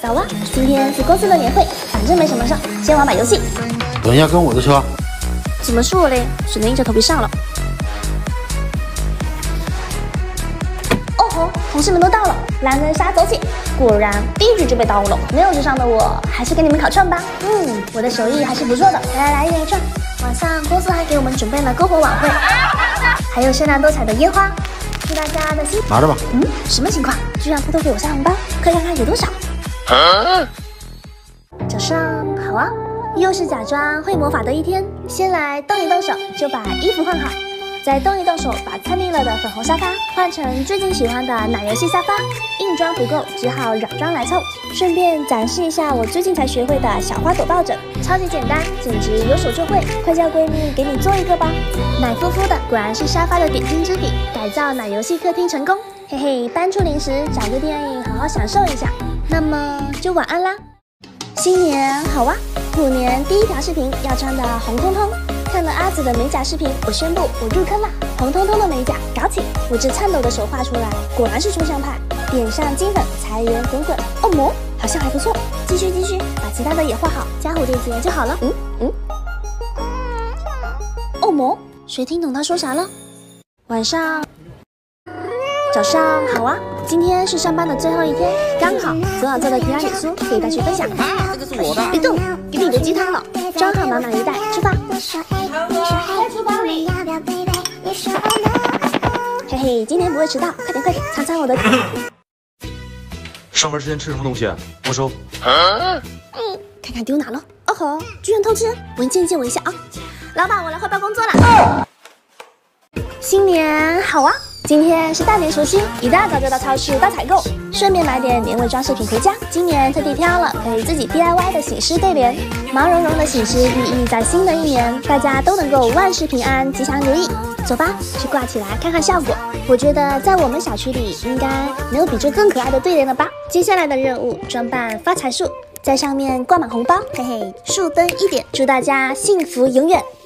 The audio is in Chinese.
早啊，今天是公司的年会，反正没什么事，先玩把游戏。 等一下跟我的车。 怎么是我嘞？只能硬着头皮上了。哦吼，同事们都到了，狼人杀走起！果然第一局就被刀了，没有智商的我，还是给你们烤串吧。我的手艺还是不错的。来，一人一串。晚上公司还给我们准备了篝火晚会，还有鲜亮多彩的烟花。祝大家的新拿着吧。 什么情况？居然偷偷给我塞红包，快看看有多少。早上好啊，又是假装会魔法的一天。先来动一动手，就把衣服换好，再动一动手，把参腻了的粉红沙发换成最近喜欢的奶油系沙发。硬装不够，只好软装来凑。顺便展示一下我最近才学会的小花朵抱枕，超级简单，简直有手就会。快叫闺蜜给你做一个吧。奶乎乎的，果然是沙发的点睛之笔。改造奶油系客厅成功，嘿嘿，搬出零食，找个电影好好享受一下。那么就晚安啦。新年好啊！虎年第一条视频要穿的红彤彤。看了阿紫的美甲视频，我宣布我入坑啦！红彤彤的美甲搞起！我这颤抖的手画出来，果然是抽象派。点上金粉，财源滚滚。哦魔，好像还不错。继续，把其他的也画好，加蝴蝶结就好了。哦魔，谁听懂他说啥了？晚上。早上好啊！今天是上班的最后一天，刚好昨晚做的提拉米苏可以带去分享。 这个是我的。 别动，给你留鸡汤了。装好满满一袋，出发。在厨房里。嘿嘿，今天不会迟到，快点，尝尝我的。 上班之前吃什么东西？没收。 看看丢哪了？哦吼，居然偷吃！文件借我一下啊！老板，我来汇报工作了。新年好啊！今天是大年除夕，一大早就到超市大采购，顺便买点年味装饰品回家。今年特地挑了可以自己 DIY 的醒狮对联，毛茸茸的醒狮寓意在新的一年，大家都能够万事平安、吉祥如意。走吧，去挂起来看看效果。我觉得在我们小区里应该没有比这更可爱的对联了吧？接下来的任务，装扮发财树，在上面挂满红包，嘿嘿，树灯一点，祝大家幸福永远。